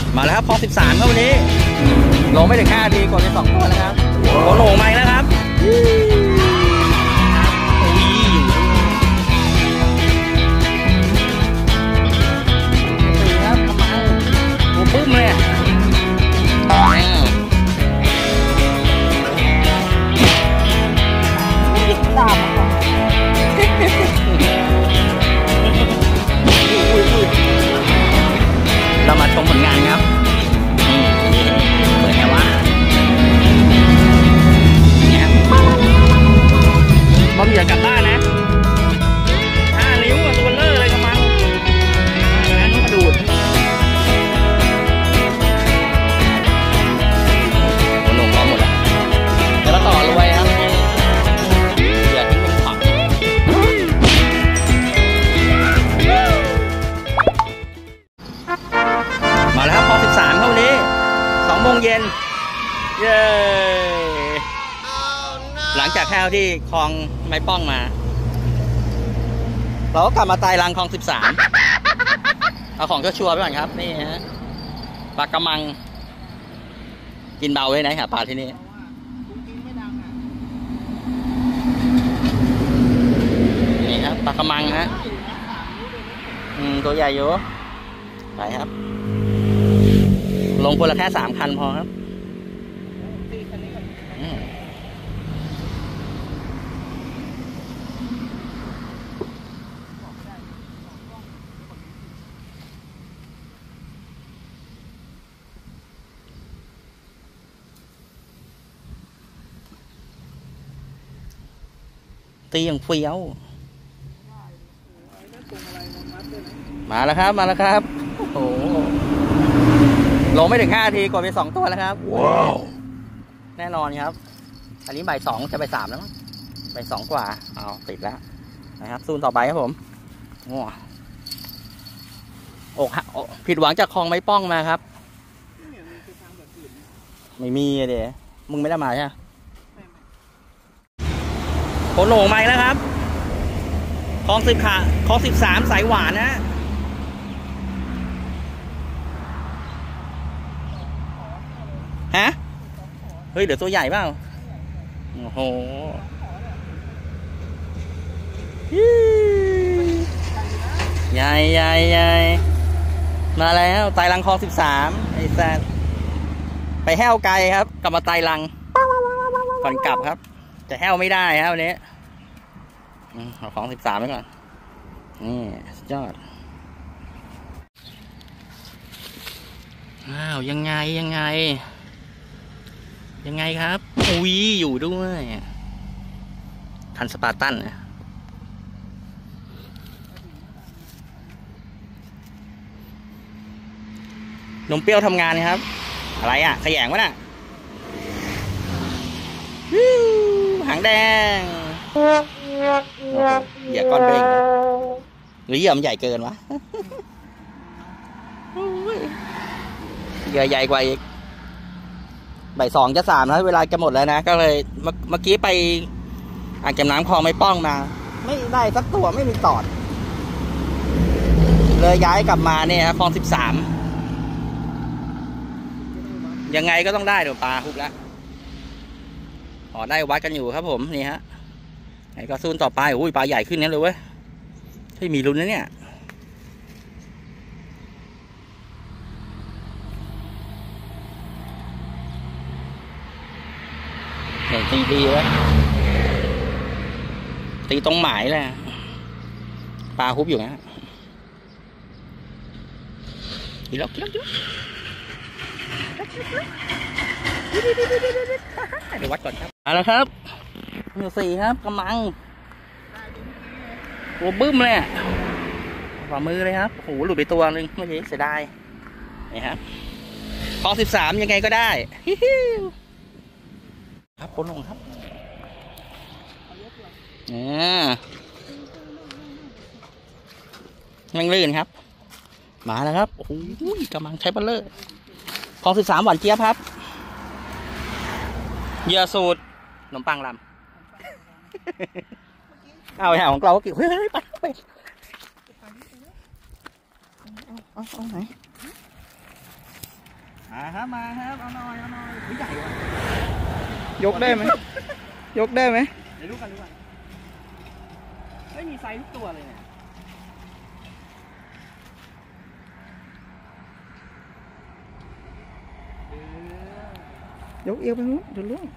มาแล้วครับคลอง13ครับวันนี้ลงไม่ถึง5 นาทีกดไป2 ตัวแล้วครับโอ้โหใหม่แล้วครับครับทำไมโอ้ปุ้มเลยตามเรามาชมผลงานครับเปิดไงวะเนี่ยบอมอย่ากลับบ้านนะ5 นิ้วตัวเบลอเลยกำมังอันนี้มาดูดคนลงพร้อมหมดแล้วเดี๋ยวเราต่อรวยครับอย่าทิ้งเป็นผักมาแล้วครับคลอง13ครับวันนี้2 โมงเย็นเย้หลังจากแค่ที่คลองไม้ป้องมาเราก็กลับมาไต่รังคลอง13เอาของชัวร์ๆไปก่อนครับนี่ฮะปลากระมังกินเบาไว้นะหาปลาที่นี่นี่ครับปลากระมังฮะตัวใหญ่อยู่ไปครับลงคนละแค่3 คันพอครับตีอย่างเฟี้ยวมาแล้วครับมาแล้วครับโอ้โหลงไม่ถึง5 นาทีกดไป2 ตัวแล้วครับว้าวแน่นอนครับอันนี้บ่าย 2จะบ่าย 3แล้วมั้งบ่าย 2 กว่าเอาติดแล้วนะครับซูนต่อไปครับผมอกผิดหวังจากคลองไม้ป้องมาครับไม่มีเดี๋ยวมึงไม่ได้มาใช่ไหมโขนโหน่งมาแล้วครับคลอง13สายหวานนะฮะเฮ้ยเดี๋ยวตัวใหญ่เปล่าโอ้โหใหญ่มาแล้วไต่รังคลอง13ไอ้แซดไปแห้วไกลครับกลับมาไต่รังก่อนกลับครับจะแห้วไม่ได้ครับวันนี้เอาของ13ไว้ก่อนนี่สุดยอดอ้าวยังไงครับอุ้ยอยู่ด้วยทันสปาร์ตันนะนมเปรี้ยวทำงานครับอะไรอ่ะขยงวะน่ะหางแดงเหยื่อก้อนเบงหรือเหยื่อมันใหญ่เกินวะเหยื่อใหญ่กว่าอีกบ่าย 2จะ 3แล้วเวลาจะหมดแล้วนะก็เลยเมื่อกี้ไปอ่างเก็บน้ำคลองไม้ป้องมาไม่ได้สักตัวไม่มีตอดเลยย้ายกลับมาเนี่ยครับคลอง13ยังไงก็ต้องได้เดี๋ยวปลาฮุบแล้วได้วัดกันอยู่ครับผมนี่ฮะไอ้ก็ซูนต่อไปอุ้ยปลาใหญ่ขึ้นนั่นเลยเว้ยที่มีลุ้นนะเนี่ยตีดีแล้วตีตรงหมายเลยปลาฮุบอยู่นะกินแล้วเดี๋ยววัดก่อนครับมาแล้วครับ4ครับกำลังโอ้บึ้มเลยฝ่ามือเลยครับโอ้โหหลุดไปตัวนึงเมื่อกี้เสียดายนี่ครับคลอง13ยังไงก็ได้ครับคนลงครับยังลื่นครับมาแล้วครับโอ้โหกำลังใช้บัลเลอร์คลอง13หวานเจี๊ยบครับเหยื่อสูตรขนมปังลำเอาหาของเราก็เกี่ยวเฮ้ยไปเอาไหนครับมาครับเอาหน่อยใหญ่ว่ะยกได้ไหมยกได้ไหมเดี๋ยวดูกันไม่มีไซส์ทุกตัวเลยเนี่ยยกเอวไปนู้นเดี๋ยวล่วง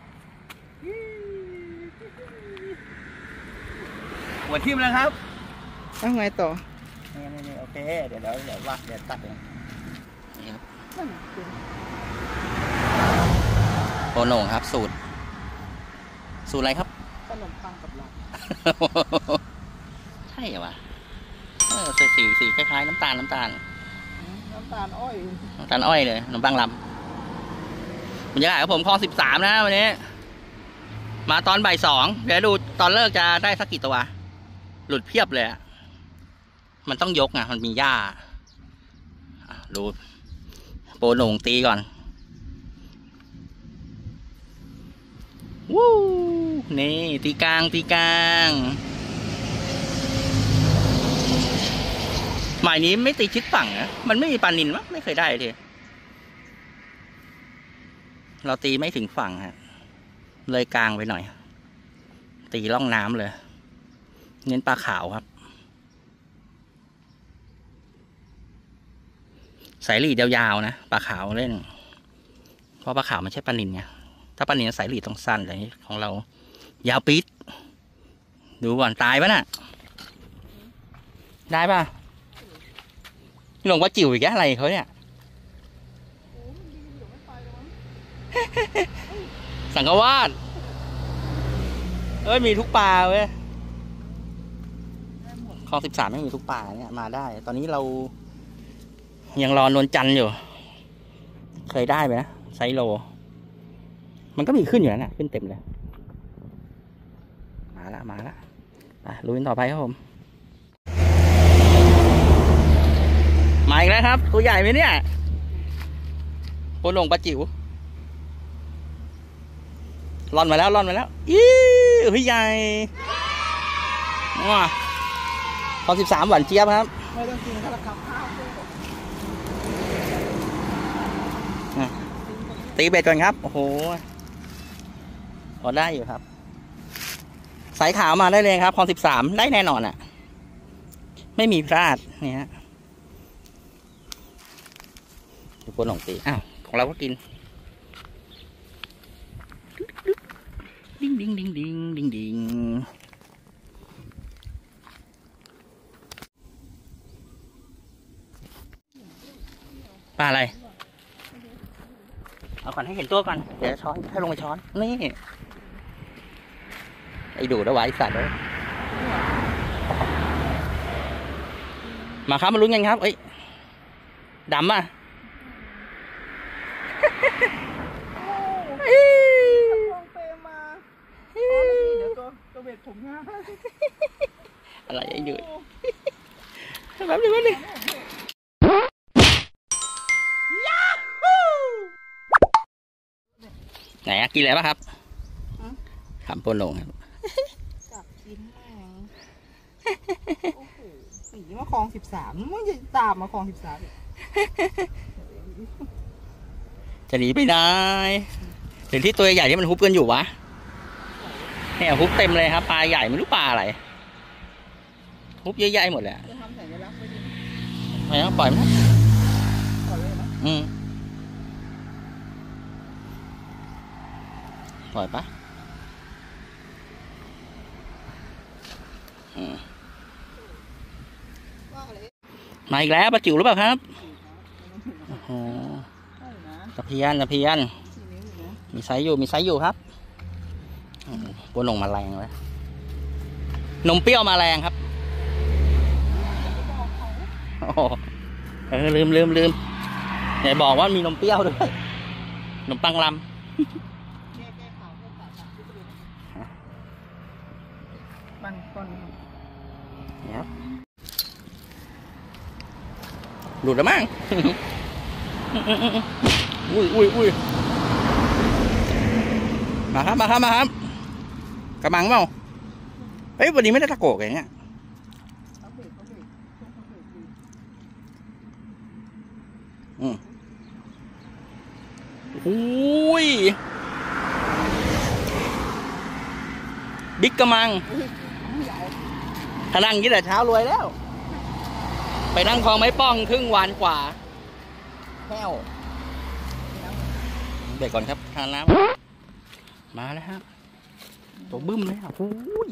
หัวทิ่มแล้วครับเอาไงต่อนี่โอเคเดี๋ยวตัดเองนี่ครับโปโหน่งครับสูตรอะไรครับขนมปังกับลาใช่เหรอวะสีคล้ายๆน้ำตาลอ้อยเลยขนมปังลำบรรยากาศของผมคลอง13นะวันนี้มาตอนบ่าย2เดี๋ยวดูตอนเลิกจะได้สักกี่ตัวหลุดเพียบเลยมันต้องยกไงมันมีหญ้าดูโปโหน่งตีก่อนวู้นี่ตีกลางหมายนี้ไม่ตีชิดฝั่งนะมันไม่มีปลานิลมั้งไม่เคยได้ทีเราตีไม่ถึงฝั่งฮะเลยกลางไปหน่อยตีล่องน้ำเลยเน้นปลาขาวครับสายหลีดยาวๆนะปลาขาวเล่นเพราะปลาขาวมันใช่ปลานิลไงถ้าปลานิลสายหลีดต้องสั้นแต่นี้ของเรายาวปี๊ดดูก่อนตายปะน่ะได้ป่ะหลวงว่าจิ๋วอีกอะไรเขาเนี่ยสังกวาสมีทุกปลาเว้ยคลอง13ไม่มีทุกปลาเนี่ยมาได้ตอนนี้เรายังรอนวลจันทร์อยู่เคยได้ไหมนะไซโลมันก็มีขึ้นอยู่นะขึ้นเต็มเลยมาละลุยต่อไปครับผมมาอีกแล้วครับตัวใหญ่ไหมเนี่ยโปโหน่งปลาจิ๋วร่อนมาแล้วอีใหญ่ว้าคลอง13หวานเจี๊ยบครับไม่ต้องกินข้าวข้าวตีเบ็ดก่อนครับโอ้โหพอได้อยู่ครับสายขาวมาได้เลยครับคลอง13ได้แน่นอนอ่ะไม่มีพลาดนี่ฮะดูโปโหน่งตีอ้าวของเราก็กินดิ้งปลาอะไรเอาก่อนให้เห็นตัวก่อนเดี๋ยวช้อนให้ลงไปช้อนนี่ไอ้ดูแล้วไว้สัตว์เลยมาครับมาลุ้นกันครับเอ้ยดำอ่ะตัวเบ็ดผมง่ายอะไรไอ้ยืดแบบนี้ไหนอะกินอะไรบ้างครับขำโปโหน่งครับจับกินแม่งโอ้โหสีมาคลอง13มันจะตามมาคลอง13 จะหนีไปไหนถึงที่ตัวใหญ่ที่มันฮุบกันอยู่วะเนี่ยฮุบเต็มเลยครับปลาใหญ่ไม่รู้ปลาอะไรฮุบเยอะแยะหมดเลยจะทำสัญลักษณ์ไว้ดิไม่ต้องปล่อยมันปล่อยปะมาอีกแล้วปลาจิ๋วหรือเปล่าครับโอ้โหตะเพียนมีไซส์อยู่ครับโปโหน่งมาแรงเลยนมเปรี้ยวมาแรงครับลืมไหนบอกว่ามีนมเปรี้ยวด้วยนมปังลำมันก่อนครับหลุดแล้วมั้งอุ้ยมาครับกระมังเปล่าเฮ้ยวันนี้ไม่ได้ตะโกกอย่างเงี้ยอุ้ยบิ๊กกระมังถ้านั่งยี่แต่เช้ารวยแล้วไปนั่งคลองไม้ป้องครึ่งวันกว่าแห้วเดี๋ยวก่อนครับทานน้ำมาแล้วครับตัวบึ้มเลยอ่ะอุ้ย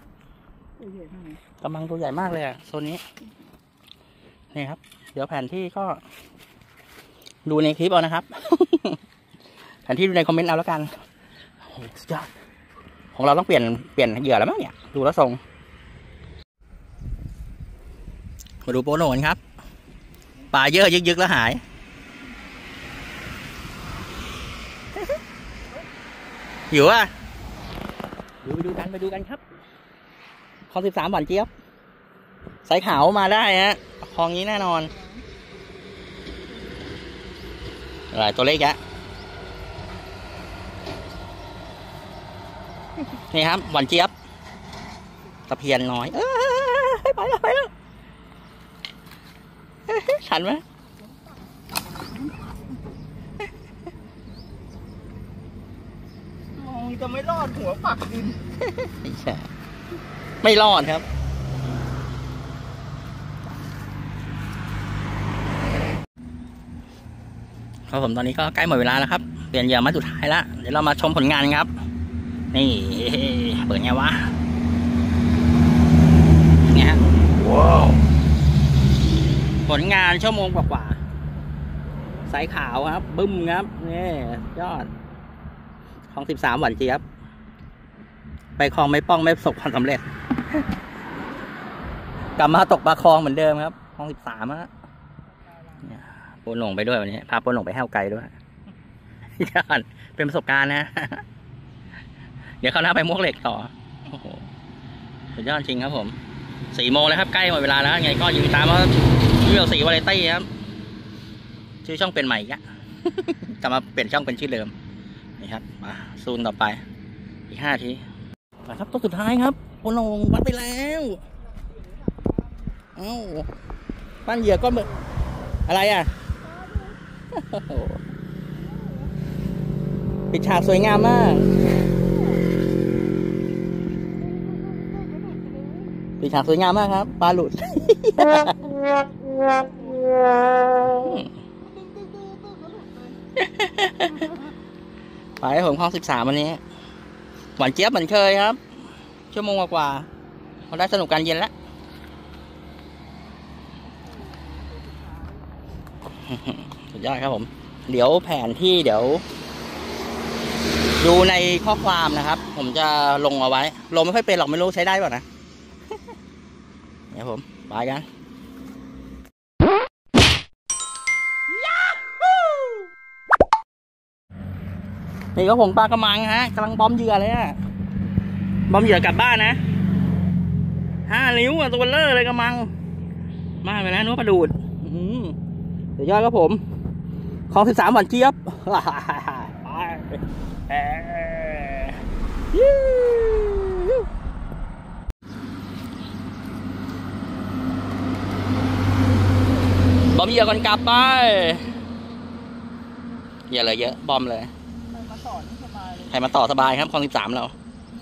กระมังตัวใหญ่มากเลยอ่ะโซนนี้นี่ครับเดี๋ยวแผนที่ก็ดูในคลิปเอานะครับ แผนที่ดูในคอมเมนต์เอาแล้วกันโอ้สุดยอดของเราต้องเปลี่ยนเหยื่อแล้วมั้งเนี่ยดูแล้วทรงมาดูโปโนนครับปลาเยอะยึกๆแล้วหายหิวอ่ะไปดูกันครับคลอง13หวานเจี๊ยบสายขาวมาได้ฮะคลองนี้แน่นอนอะไรตัวเล็กอะนี่ครับหวานเจี๊ยบตะเพียนน้อยไปแล้วฉันไหมมองจะไม่รอดหัวปักดินไม่ใช่ไม่รอดครับครับผมตอนนี้ก็ใกล้หมดเวลาแล้วครับเปลี่ยนเหยื่อมาสุดท้ายแล้วเดี๋ยวเรามาชมผลงานครับนี่เปิดไงวะไงฮะว้าวผลงานชั่วโมงกว่าสายขาวครับบึ้มครับนี่ยอดคลอง13หวานเจี๊ยบไปคลองไม่ป้องไม่ประสบความสำเร็จกลับมาตกปลาคลองเหมือนเดิมครับคลอง13ฮะปูนหลงไปด้วยวันนี้พาปูนหลงไปแห้วไกลด้วยยอดเป็นประสบการณ์นะเดี๋ยวเขาหน้าไปมวกเหล็กต่อโอ้โหสุดยอดจริงครับผม4 โมงแล้วครับใกล้หมดเวลาแล้วไงก็ยิงตามว่าวิว4วาไรตี้ครับชื่อช่องเป็นใหม่อีกกลับมาเปลี่ยนช่องเป็นชื่อเดิมนี่ครับมาซูนต่อไปอีก5 ทีนะครับตัวสุดท้ายครับปูนหลงวัดไปแล้วเอ้าปั้นเหยื่อก้อนเบอร์อะไรอ่ะปิดฉากสวยงามมากปิดฉากสวยงามมากครับปลาหลุดไปผมคลอง13วันนี้หวานเจี๊ยบเหมือนเคยครับชั่วโมงกว่าเราได้สนุกกันเย็นแล้วสุดยอดครับผมเดี๋ยวแผนที่เดี๋ยวดูในข้อความนะครับผมจะลงเอาไว้ลงไม่ค่อยเป็นหรอกไม่รู้ใช้ได้ป่ะนะเดี๋ยวผมไปกันนี่ก็ผมปลากระมังฮะกำลังบอมเหยื่อเลยอะบอมเหยื่อกลับบ้านนะ5 นิ้วอะตัวเลอเลยกระมังมาไปแล้วนึกว่าปลาดูดเดี๋ยวยอดครับผมคลอง13หวานเจี๊ยบบอมเหยื่อก่อนกลับไปอย่าเลยเยอะบอมเลยใครมาต่อสบายครับคลอง13เรา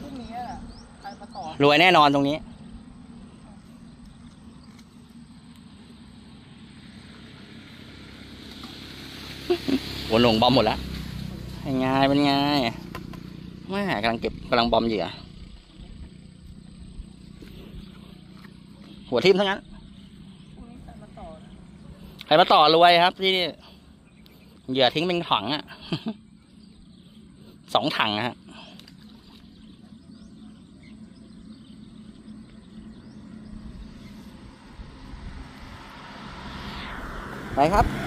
รวยแน่นอนตรงนี้วนลงบอมหมดแล้วเป็นไงแม่กำลังบอมเหยื่อหัวทิ่มทั้งนั้นใครมาต่อรวยครับที่เหยื่อทิ้งเป็นถังอ่ะ 2 ถังฮะไปครับ